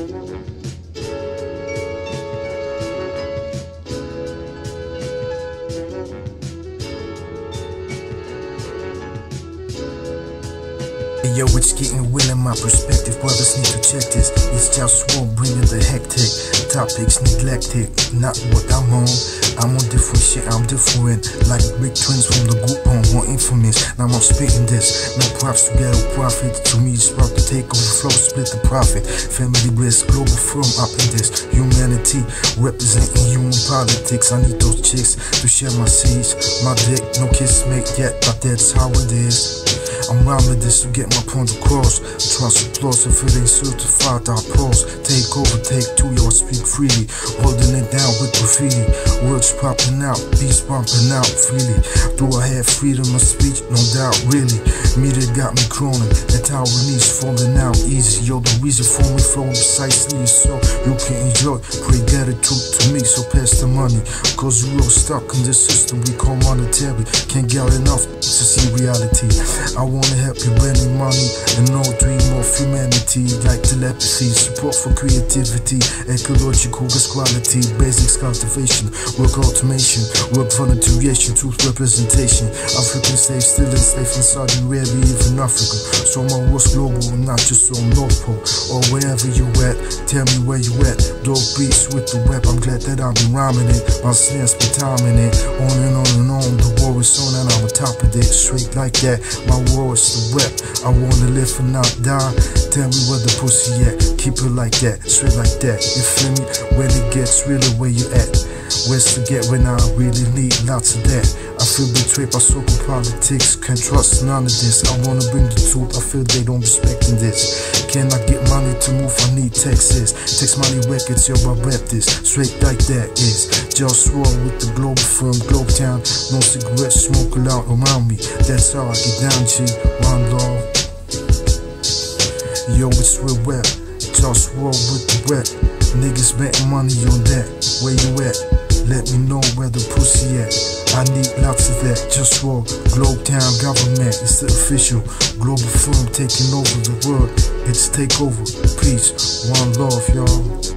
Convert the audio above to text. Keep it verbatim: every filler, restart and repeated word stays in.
Yo, it's getting real in my perspective. Brothers need to check this. It's JustWar bringing the hectic. Topics neglected, not what I'm on. I'm on different shit, I'm different. Like big twins from the group on, more infamous. Now I'm spitting this. No props to ghetto profit. To me, it's about to take over flow, split the profit. Family bliss, Globalfirm up in this. Humanity, representing human politics. I need those chicks to share my seeds. My dick, no kiss mate yet, but that's how it is. I'm rhyming this to get my point across. Trust applause if it ain't certified, I pause. Take over, take two, yo, I speak freely. Holding it down with graffiti. Words popping out, beats bumping out freely. Do I have freedom of speech? No doubt, really. Media got me crawling, that tower knees falling out easy. Yo, the reason for me flowing precisely is so you can enjoy. Pray gratitude to me, so pass the money. Cause we all stuck in this system we call monetary. Can't get enough to see reality. I wanna help you bring money and no dream of humanity. Like telepathy, support for creativity, ecological risk quality, basics cultivation, work automation, work volunteeration, truth representation. African slaves still enslaved in Saudi Arabia, even Africa. So my work's global, not just on North Pole or wherever you at. Tell me where you at. Dope beats with the rap. I'm glad that I've been rhyming it. My snares be timing it. On and on and on. The war is on and I'm on top of it. Straight like that. My war is the rap. I wanna live and not die. Tell me where the pussy at. Keep it like that. Straight like that. You feel me? When it gets really where you at. Where's to get when I really need lots of that. I feel betrayed by so-called politics. Can't trust none of this. I wanna bring the truth. I feel they don't respecting this. Can I get money to move? I need Texas. Text money records, yo, I rap this. Straight like that is JustWar with the Globalfirm, Globe Town. No cigarettes, smoke loud around me. That's how I get down, G. One love. Yo, it's real rap. JustWar with the rap. Niggas betting money on that. Where you at? Let me know where the pussy at. I need lots of that. JustWar, Globe Town government. It's the official Globalfirm taking over the world. It's Takeover. Peace. One love, y'all.